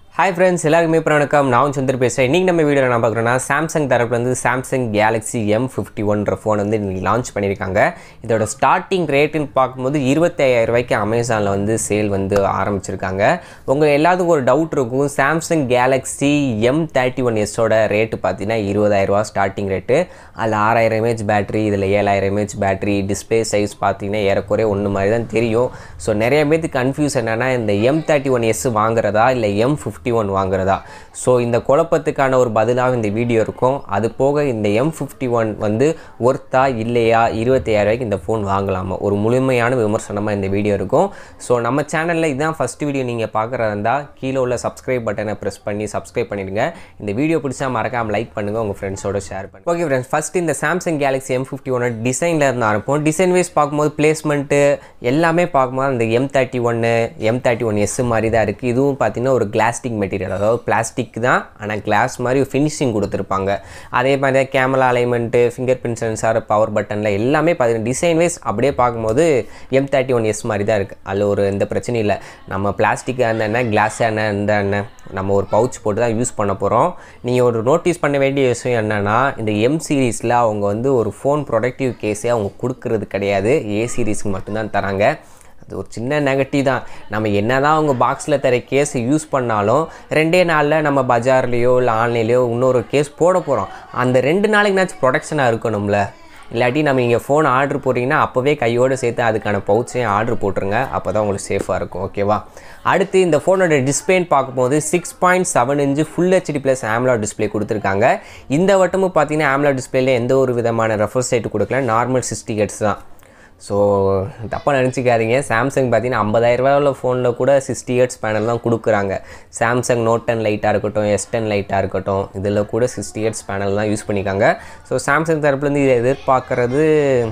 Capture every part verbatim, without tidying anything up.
Hi friends, எல்லாருக்குமே வணக்கம். நான் சந்திர பேசுறேன். இன்னைக்கு நம்ம வீடியோல என்ன பார்க்கறோம்னா Samsung தரப்புல இருந்து Samsung Galaxy M fifty-one ன்ற ஃபோன் வந்து இன்னைக்கு லான்ச் பண்ணிருக்காங்க. இதோட ஸ்டார்டிங் ரேட்னு பாக்கும்போது இருபத்தையாயிரம் ரூபாய்க்கு Amazonல வந்து சேல் வந்து ஆரம்பிச்சிருக்காங்க. உங்க எல்லாத்துக்கும் ஒரு டவுட் இருக்கும். Samsung Galaxy M thirty-one S ஓட ரேட் பாத்தீங்கன்னா இருபதாயிரம் ரூபாய் ஸ்டார்டிங் ரேட். அதுல ஆறாயிரம் mAh பேட்டரி, இதுல ஏழாயிரம் mAh பேட்டரி, டிஸ்ப்ளே சைஸ் பாத்தீங்கன்னா ஏறக்குறைய ஒண்ணு மாதிரி தான் தெரியும். சோ நிறைய பேருக்கு கன்ஃபியூஸ் என்னன்னா இந்த M thirty-one S வாங்குறதா இல்ல M fifty-one வாங்குறதா சோ இந்த குழப்பத்துக்கான ஒரு பதிலாக இந்த வீடியோ இருக்கும். அது போக இந்த M fifty-one வந்து ஒர்த்தா இல்லையா இருபத்தையாயிரம் ரூபாய்க்கு இந்த ஃபோன் வாங்கலாமா ஒரு முழுமையான விமர்சனமா இந்த வீடியோ இருக்கும். சோ நம்ம சேனல்ல இதான் ஃபர்ஸ்ட் வீடியோ நீங்க பார்க்கறதா இருந்தா கீழ உள்ள Subscribe பட்டனை பிரஸ் பண்ணி Subscribe பண்ணிடுங்க. இந்த வீடியோ பிடிச்சா மறக்காம லைக் பண்ணுங்க, உங்க ஃப்ரெண்ட்ஸோட ஷேர் பண்ணுங்க. ஓகே फ्रेंड्स, ஃபர்ஸ்ட் இந்த Samsung Galaxy M fifty-one டிசைன்ல இருந்து ஆரம்பிப்போம். டிசைன் வைஸ் பாக்கும்போது பிளேஸ்மென்ட் எல்லாமே பாக்கும்போது அந்த M thirty-one M thirty-one S மாதிரி தான் இருக்கு. இதுவும் பாத்தீங்கன்னா ஒரு கிளாஸ்டிக் மெட்டீரியல், அதாவது பிளாஸ்டிக் தான், ஆனால் கிளாஸ் மாதிரி ஃபினிஷிங் கொடுத்துருப்பாங்க. அதே மாதிரி camera alignment, finger print sensor, power பட்டனில் எல்லாமே பார்த்தீங்கன்னா டிசைன் வைஸ் அப்படியே பார்க்கும்போது M thirty-one S மாதிரி தான் இருக்குது. அதில் ஒரு எந்த பிரச்சனையும் இல்லை. நம்ம பிளாஸ்டிக்காக இருந்த என்ன, கிளாஸாக என்ன, இந்த என்ன நம்ம ஒரு பவுச் போட்டு தான் யூஸ் பண்ண போகிறோம். நீங்கள் ஒரு நோட்டீஸ் பண்ண வேண்டிய விஷயம் என்னென்னா, இந்த எம் சீரீஸில் அவங்க வந்து ஒரு ஃபோன் ப்ரொடக்டிவ் கேஸே அவங்க கொடுக்கறது கிடையாது. ஏ சீரீஸ்க்கு மட்டும்தான் தராங்க. அது ஒரு சின்ன நெகட்டிவ் தான். நம்ம என்ன தான் அவங்க பாக்ஸில் தர கேஸ் யூஸ் பண்ணாலும் ரெண்டே நாளில் நம்ம பஜார்லேயோ இல்லை ஆன்லைன்லேயோ இன்னொரு கேஸ் போட போகிறோம். அந்த ரெண்டு நாளைக்குனாச்சும் ப்ரொடக்ஷனாக இருக்கணும்ல. இல்லாட்டி நம்ம இங்கே ஃபோன் ஆர்டர் போட்டிங்கன்னா அப்போவே கையோடு சேர்த்து அதுக்கான பவுச்சையும் ஆர்டர் போட்டுருங்க. அப்போ தான் உங்களுக்கு சேஃபாக இருக்கும். ஓகேவா? அடுத்து இந்த ஃபோனோட டிஸ்பிளேன்னு பார்க்கும்போது six point seven inch full HD plus AMOLED display கொடுத்துருக்காங்க. இந்த வட்டமும் பார்த்தீங்கன்னா ஆம்லோட் டிஸ்பிளேல எந்த ஒரு விதமான ரெஃப்ரெஷ் ரேட் கொடுக்கல, நார்மல் சிக்ஸ்டி ஹெர்ட்ஸ் தான். ஸோ தப்பாக நினச்சிக்காதீங்க. சாம்சங் பார்த்தீங்கன்னா ஐம்பதாயிரம் ரூபாய் ஃபோனில் கூட சிக்ஸ்டி ஹெர்ட்ஸ் பேனல் தான் கொடுக்குறாங்க. சாம்சங் நோட் டென் லைட்டாக இருக்கட்டும், எஸ் டென் லைட்டாக இருக்கட்டும், இதில் கூட சிக்ஸ்டி ஹெர்ட்ஸ் பேனல் தான் யூஸ் பண்ணிக்காங்க. ஸோ சாம்சங் தரப்புலேருந்து இதை எதிர்பார்க்குறது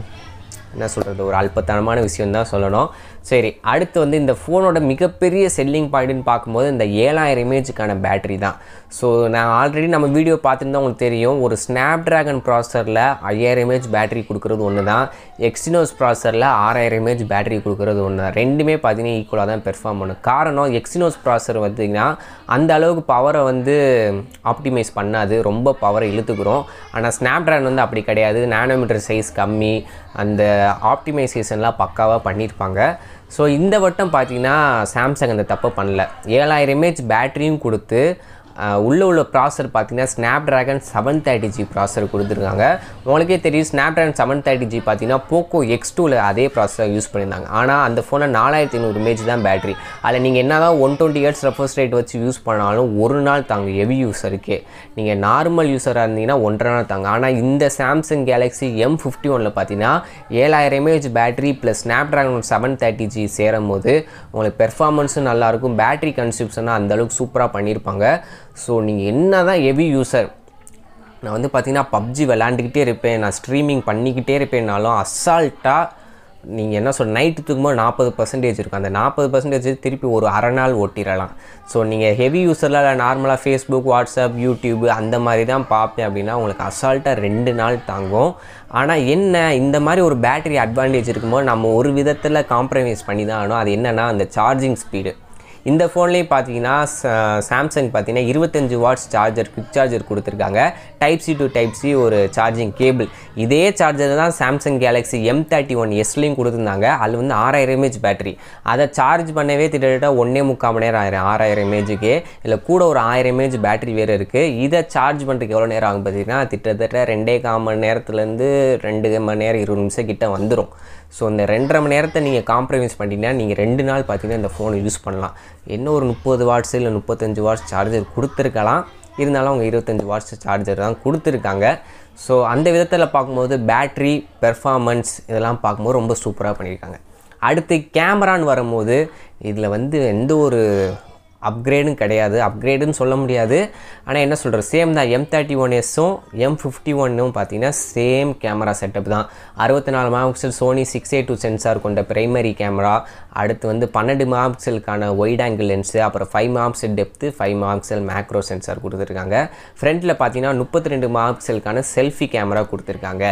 என்ன சொல்கிறது, ஒரு அல்பத்தனமான விஷயம் தான் சொல்லணும். சரி, அடுத்து வந்து இந்த ஃபோனோட மிகப்பெரிய செல்லிங் பாயிண்ட்னு பார்க்கும்போது இந்த ஏழாயிரம் mAhக்கான பேட்டரி தான். ஸோ நான் ஆல்ரெடி நம்ம வீடியோ பார்த்துருந்தா உங்களுக்கு தெரியும், ஒரு ஸ்னாப் ட்ராகன் ப்ராசரில் ஐயாயிரம் mAh பேட்டரி கொடுக்குறது ஒன்று தான், எக்ஸினோஸ் ப்ராசரில் ஆறாயிரம் mAh பேட்டரி கொடுக்குறது ஒன்று தான். ரெண்டுமே பார்த்தீங்கன்னா ஈக்குவலாக தான் பெர்ஃபார்ம் பண்ணும். காரணம், எக்ஸினோஸ் ப்ராசர் பார்த்திங்கன்னா அந்த அளவுக்கு பவரை வந்து ஆப்டிமைஸ் பண்ணாது, ரொம்ப பவரை இழுத்துக்கிறோம். ஆனால் ஸ்னாப் ட்ராகன் வந்து அப்படி கிடையாது. நானோமீட்டர் சைஸ் கம்மி, அந்த ஆப்டிமைசேஷன்லாம் பக்காவாக பண்ணியிருப்பாங்க. ஸோ இந்த வட்டம் பார்த்தீங்கன்னா சாம்சங் அந்த தப்பை பண்ணல. ஏழாயிரம் mAh பேட்டரியும் கொடுத்து உள்ளே உள்ள ப்ராசர் பார்த்தீங்கன்னா Snapdragon seven thirty G processor கொடுத்துருக்காங்க. உங்களுக்கே தெரியும், Snapdragon seven thirty G பார்த்தீங்கன்னா போக்கோ எக்ஸ் டூவில் அதே ப்ராசர் யூஸ் பண்ணியிருந்தாங்க. ஆனால் அந்த ஃபோனை நாலாயிரத்தி ஐநூறு mAh தான் பேட்டரி. அதில் நீங்கள் என்ன தான் one twenty hertz refresh rate வச்சு யூஸ் பண்ணாலும் ஒரு நாள் தாங்க. ஹெவி யூஸருக்கு, நீங்கள் நார்மல் யூஸராக இருந்தீங்கன்னா ஒன்றரை நாள் தாங்க. ஆனால் இந்த சாம்சங் கேலக்ஸி எம் ஃபிஃப்டி ஒனில் பார்த்தீங்கன்னா ஏழாயிரம் mAh battery plus Snapdragon seven thirty G சேரும் போது உங்களுக்கு பெர்ஃபார்மன்ஸும் நல்லாயிருக்கும், பேட்டரி கன்சூப்ஷனாக அந்தளவுக்கு சூப்பராக பண்ணியிருப்பாங்க. ஸோ நீங்கள் என்ன தான் ஹெவி யூஸர், நான் வந்து பார்த்தீங்கன்னா பப்ஜி விளாண்டுக்கிட்டே இருப்பேன், நான் ஸ்ட்ரீமிங் பண்ணிக்கிட்டே இருப்பேன்னாலும் அசால்ட்டாக நீங்கள் என்ன சொல் நைட்டு தூக்கும்போது நாற்பது பர்சன்டேஜ் இருக்கும். அந்த நாற்பது பர்சன்டேஜ் திருப்பி ஒரு அரை நாள் ஓட்டிடலாம். ஸோ நீங்கள் ஹெவி யூஸரில் நார்மலாக ஃபேஸ்புக், வாட்ஸ்அப், யூடியூப் அந்த மாதிரி தான் பார்ப்பேன் அப்படின்னா உங்களுக்கு அசால்ட்டாக ரெண்டு நாள் தாங்கும். ஆனால் என்ன, இந்த மாதிரி ஒரு பேட்டரி அட்வான்டேஜ் இருக்கும்போது நம்ம ஒரு விதத்தில் காம்ப்ரமைஸ் பண்ணி தான் ஆகணும். அது என்னென்னா அந்த சார்ஜிங் ஸ்பீடு. இந்த ஃபோன்லேயும் பார்த்தீங்கன்னா சாம்சங் பார்த்தீங்கன்னா இருபத்தஞ்சி வாட்ஸ் சார்ஜர், குவிக் சார்ஜர் கொடுத்துருக்காங்க. Type C to type C ஒரு சார்ஜிங் கேபிள். இதே சார்ஜர் தான் Samsung Galaxy M thirty one எஸ்லையும் கொடுத்துருந்தாங்க. அது வந்து ஆறாயிரம் mAh பேட்டரி. அதை சார்ஜ் பண்ணவே கிட்டத்தட்ட ஒன்றே முக்கால் மணி நேரம் ஆயிரம் ஆறாயிரம் mAhக்கு. இல்லை கூட ஒரு ஆயிரம் mAh பேட்டரி வேறு இருக்குது. இதை சார்ஜ் பண்ணுறதுக்கு எவ்வளோ நேரம் ஆகும் பார்த்தீங்கன்னா கிட்டத்தட்ட ரெண்டே கால் மணி நேரத்துலேருந்து ரெண்டு மணி நேரம் இருபது நிமிஷம் கிட்ட வந்துடும். ஸோ இந்த ரெண்டரை மணி நேரத்தை நீங்கள் காம்ப்ரமைஸ் பண்ணிட்டீங்கன்னா நீங்கள் ரெண்டு நாள் பார்த்தீங்கன்னா இந்த ஃபோனை யூஸ் பண்ணலாம். என்ன ஒரு முப்பது வாட்ஸ் இல்லை முப்பத்தஞ்சு வாட்ஸ் சார்ஜர் கொடுத்துருக்கலாம், இருந்தாலும் அவங்க இருபத்தஞ்சி வாட்ஸ் சார்ஜர் தான் கொடுத்துருக்காங்க. ஸோ அந்த விதத்தில் பார்க்கும்போது பேட்ரி பெர்ஃபார்மன்ஸ் இதெல்லாம் பார்க்கும்போது ரொம்ப சூப்பராக பண்ணியிருக்காங்க. அடுத்து கேமரான்னு வரும்போது இதில் வந்து எந்த ஒரு அப்கிரேடும் கிடையாது. அப்கிரேடுன்னு சொல்ல முடியாது, ஆனால் என்ன சொல்கிறது, சேம் தான். எம் தேர்ட்டி ஒன் எஸ்ஸும் எம் ஃபிஃப்டி ஒன்னும் பார்த்தீங்கன்னா சேம் கேமரா செட்டப் தான். அறுபத்தி நாலு mega pixel Sony six A two sensor கொண்ட பிரைமரி கேமரா. அடுத்து வந்து பன்னெண்டு மெகா பிக்சலுக்கான ஒயிட் ஆங்கிள் லென்ஸு, அப்புறம் five mega pixel depth, five mega pixel macro sensor கொடுத்துருக்காங்க. ஃப்ரண்ட்டில் பார்த்தீங்கன்னா முப்பத்தி ரெண்டு மெகா பிக்சலுக்கான செல்ஃபி கேமரா கொடுத்துருக்காங்க.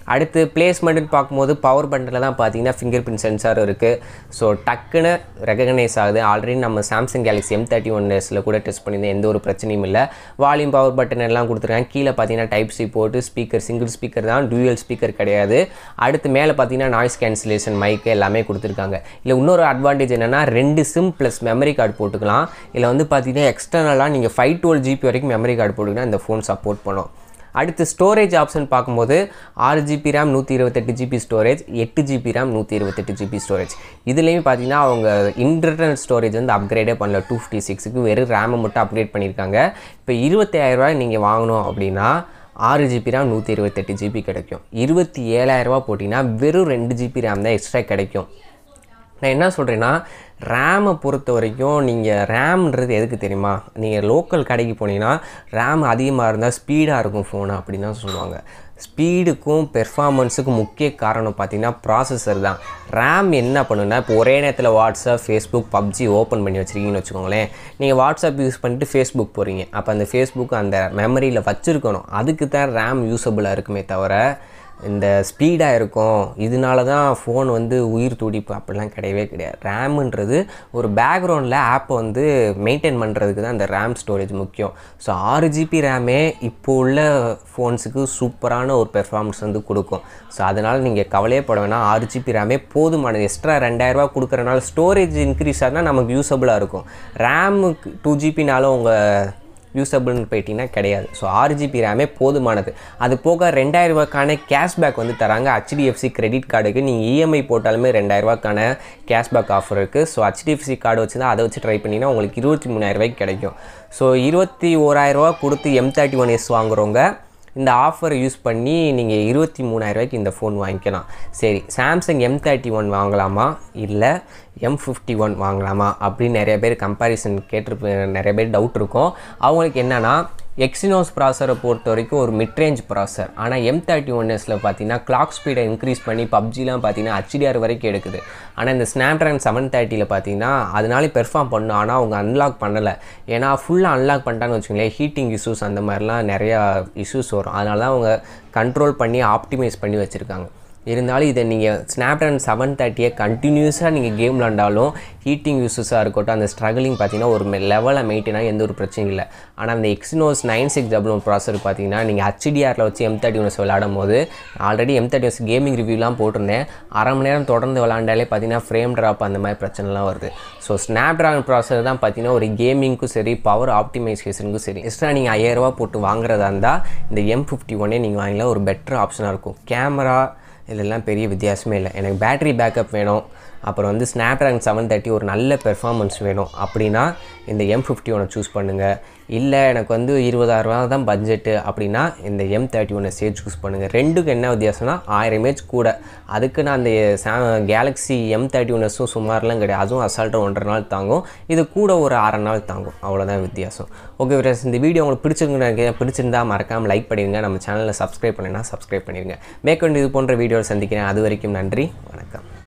அடுத்து பிளேஸ்மெண்ட்னு பார்க்கும்போது பவர் பட்டனில் தான் பார்த்தீங்கன்னா ஃபிங்கர் பிரிண்ட் சென்சார் இருக்குது. ஸோ டக்குன்னு ரெகக்னைஸ் ஆகுது. ஆல்ரெடி நம்ம Samsung Galaxy M thirty one எஸ்ல கூட டெஸ்ட் பண்ணியிருந்தேன், எந்த ஒரு பிரச்சனையும் இல்லை. வால்யூம் பவர் பட்டன் எல்லாம் கொடுத்துருக்காங்க. கீழே பார்த்தீங்கன்னா டைப் சி போட்டு ஸ்பீக்கர் சிங்கிள் ஸ்பீக்கர் தான், டூயல் ஸ்பீக்கர் கிடையாது. அடுத்து மேலே பார்த்தீங்கன்னா நாய்ஸ் கேன்சலேஷன் மைக்கு எல்லாமே கொடுத்துருக்காங்க. இல்லை இன்னொரு அட்வான்டேஜ் என்னென்னா ரெண்டு சிம் ப்ளஸ் மெமரி கார்டு போட்டுக்கலாம். இதில் வந்து பார்த்தீங்கன்னா எக்ஸ்டர்னலாக நீங்கள் ஃபைவ் டுவெல் ஜிபி வரைக்கும் மெமரி கார்டு போட்டுக்கினா இந்த ஃபோன் சப்போர்ட் பண்ணும். அடுத்து ஸ்டோரேஜ் ஆப்ஷன் பார்க்கும்போது ஆறு ஜிபி ரேம் நூற்றி இருபத்தெட்டு ஜிபி ஸ்டோரேஜ், எட்டு ஜிபி ரேம் நூற்றி இருபத்தெட்டு ஜிபி ஸ்டோரேஜ். இதுலேயும் பார்த்தீங்கன்னா அவங்க இன்டர்னல் ஸ்டோரேஜ் வந்து அப்கிரேடே பண்ணல. டூ ஃபிஃப்டி சிக்ஸுக்கு வெறும் ரேமை மட்டும் அப்கிரேட் பண்ணியிருக்காங்க. இப்போ இருபத்தாயிரரூவாய் நீங்கள் வாங்கணும் அப்படின்னா ஆறு ஜிபி ரேம் நூற்றி இருபத்தெட்டு ஜிபி கிடைக்கும். இருபத்தி ஏழாயிரரூவா போட்டிங்கன்னா வெறும் ரெண்டு ஜிபி ரேம் தான் எக்ஸ்ட்ரா கிடைக்கும். நான் என்ன சொல்கிறேன்னா ரேமை பொறுத்த வரைக்கும் நீங்கள் ரேம்ன்றது எதுக்கு தெரியுமா, நீங்கள் லோக்கல் கடைக்கு போனீங்கன்னா ரேம் அதிகமாக இருந்தால் ஸ்பீடாக இருக்கும் ஃபோனு அப்படின்னு தான் சொல்லுவாங்க. ஸ்பீடுக்கும் பெர்ஃபார்மன்ஸுக்கும் முக்கிய காரணம் பார்த்திங்கன்னா ப்ராசஸர் தான். ரேம் என்ன பண்ணுன்னா இப்போ ஒரே நேரத்தில் வாட்ஸ்அப் ஃபேஸ்புக் பப்ஜி ஓப்பன் பண்ணி வச்சுருக்கீங்கன்னு வச்சுக்கோங்களேன். நீங்கள் வாட்ஸ்அப் யூஸ் பண்ணிட்டு ஃபேஸ்புக் போகிறீங்க, அப்போ அந்த ஃபேஸ்புக் அந்த மெமரியில் வச்சுருக்கணும். அதுக்கு தான் ரேம் யூஸபுளாக இருக்குமே தவிர இந்த ஸ்பீடாக இருக்கும் இதனால தான் ஃபோன் வந்து உயிர் துடிப்பு அப்படிலாம் கிடையவே கிடையாது. ரேமுன்றது ஒரு பேக்ரவுண்டில் ஆப்பை வந்து மெயின்டைன் பண்ணுறதுக்கு தான் இந்த ரேம் ஸ்டோரேஜ் முக்கியம். ஸோ ஆறு ஜிபி ரேமே இப்போ உள்ள ஃபோன்ஸுக்கு சூப்பரான ஒரு பெர்ஃபார்மன்ஸ் வந்து கொடுக்கும். ஸோ அதனால் நீங்கள் கவலையே பட வேணாம், ஆறு ஜிபி ரேமே போதுமானது. எக்ஸ்ட்ரா ரெண்டாயிரரூவா கொடுக்குறனால ஸ்டோரேஜ் இன்க்ரீஸ் ஆனால் நமக்கு யூஸபுளாக இருக்கும். ரேமுக்கு டூ ஜிபினாலும் உங்கள் யூஸபிள்னு போயிட்டிங்கன்னா கிடையாது. ஸோ ஆறு ஜிபி ரேமே போதுமானது. அது போக ரெண்டாயிரரூவாக்கான கேஷ்பேக் வந்து தராங்க. ஹெச்டிஎஃப்சி கிரெடிட் கார்டுக்கு நீங்கள் இஎம்ஐ போட்டாலுமே ரெண்டாயிரரூவாக்கான கேஷ்பேக் ஆஃபர் இருக்குது. ஸோ ஹெச்டிஎஃப்சி கார்டு வச்சு தான் அதை வச்சு ட்ரை பண்ணிங்கன்னா உங்களுக்கு இருபத்தி மூணாயிரரூவாய்க்கு கிடைக்கும். ஸோ இருபத்தி ஓராயிரரூவா கொடுத்து எம் தேர்ட்டி ஒன் எஸ் வாங்குறவங்க இந்த ஆஃபரை யூஸ் பண்ணி நீங்கள் இருபத்தி மூணாயிரரூவாய்க்கு இந்த ஃபோன் வாங்கிக்கலாம். சரி, சாம்சங் எம் தேர்ட்டி ஒன் வாங்கலாமா இல்லை எம் ஃபிஃப்டி ஒன் வாங்கலாமா அப்படின்னு நிறைய பேர் கம்பேரிசன் கேட்டிருப்ப நிறைய பேர் டவுட் இருக்கும். அவங்களுக்கு என்னென்னா எக்ஸினோஸ் ப்ராசரை பொறுத்த வரைக்கும் ஒரு மிட்ரேஞ்ச் ப்ராசர். ஆனால் எம் தேர்ட்டி ஒன் எஸில் பார்த்தீங்கன்னா கிளாக் ஸ்பீடை இன்க்ரீஸ் பண்ணி பப்ஜிலாம் பார்த்தீங்கன்னா ஹெச்டிஆர் வரைக்கும் எடுக்குது. ஆனால் இந்த ஸ்னாப்ட்ராகன் செவன் தேர்ட்டியில் பார்த்தீங்கன்னா அதனாலே பெர்ஃபார்ம் பண்ணும். ஆனால் அவங்க அன்லாக் பண்ணலை. ஏன்னா ஃபுல்லாக அன்லாக் பண்ணிட்டான்னு வச்சுக்கோங்களேன், ஹீட்டிங் இஷ்யூஸ் அந்த மாதிரிலாம் நிறையா இஷ்யூஸ் வரும். அதனால தான் அவங்க கண்ட்ரோல் பண்ணி ஆப்டிமைஸ் பண்ணி வச்சுருக்காங்க. இருந்தாலும் இதை நீங்கள் ஸ்னாப்ட்ராகன் செவன் தேர்ட்டியை கண்டினியூஸாக நீங்கள் கேம் விளாண்டாலும் ஹீட்டிங் யூஸஸாக இருக்கட்டும், அந்த ஸ்ட்ரகிளிங் பார்த்தீங்கன்னா ஒரு லெவலில் மெயின்டைனாக எந்த ஒரு பிரச்சனையும் இல்லை. ஆனால் அந்த Exynos nine six double one processor பார்த்தீங்கன்னா நீங்கள் ஹெச்டிஆரில் வச்சு எம் தேர்ட்டி ஒன்ஸ் விளாடும் போது already M thirty one s gaming ரிவ்யூலாம் போட்டிருந்தேன். அரை மணி நேரம் தொடர்ந்து விளாண்டாலே பார்த்தீங்கன்னா ஃப்ரேம் ட்ராப் அந்த மாதிரி பிரச்சனைலாம் வருது. ஸோ ஸ்னாப்ட்ராகன் ப்ராசர் தான் பார்த்தீங்கன்னா ஒரு கேமிங்க்கும் சரி பவர் ஆப்டிமைசேஷனுக்கும் சரி எக்ஸ்ட்ரா நீங்கள் ஐயாயிரரூவா போட்டு வாங்குறதா இருந்தால் இந்த எம் ஃபிஃப்டி ஒன்னே நீங்கள் வாங்கினா ஒரு பெட்டர் ஆப்ஷனாக இருக்கும். கேமரா இதெல்லாம் பெரிய வித்தியாசமே இல்லை. எனக்கு பேட்ரி பேக்கப் வேணும், அப்புறம் வந்து ஸ்னாப்ட்ராகன் செவன் தேர்ட்டி ஒரு நல்ல பெர்ஃபார்மன்ஸ் வேணும் அப்படின்னா இந்த எம் ஃபிஃப்டி ஒன்னை சூஸ் பண்ணுங்கள். இல்லை எனக்கு வந்து இருபதாயிரரூவா தான் பட்ஜெட்டு அப்படின்னா இந்த எம் தேர்ட்டி ஒன்னை சேர்த்து சூஸ் பண்ணுங்கள். ரெண்டுக்கும் என்ன வித்தியாசம்னா ஆயிரம் இமேஜ் கூட. அதுக்கு நான் அந்த சா கேலக்ஸி எம் தேர்ட்டி ஒன் எஸும் சுமாரெலாம் கிடையாது. அதுவும் அசால்ட்டாக ஒன்றரை நாள் தாங்கும், இது கூட ஒரு அரை நாள் தாங்கும். அவ்வளோதான் வித்தியாசம். ஓகே ஃப்ரெண்ட்ஸ், இந்த வீடியோ உங்களுக்கு பிடிச்சிருங்க பிடிச்சிருந்தா மறக்காமல் லைக் பண்ணிடுங்க. நம்ம சேனலில் சப்ஸ்கிரைப் பண்ணினா சப்ஸ்கிரைப் பண்ணிடுங்க. மேற்கொண்டு இது போன்ற வீடியோ சந்திக்கிறேன். அது வரைக்கும் நன்றி, வணக்கம்.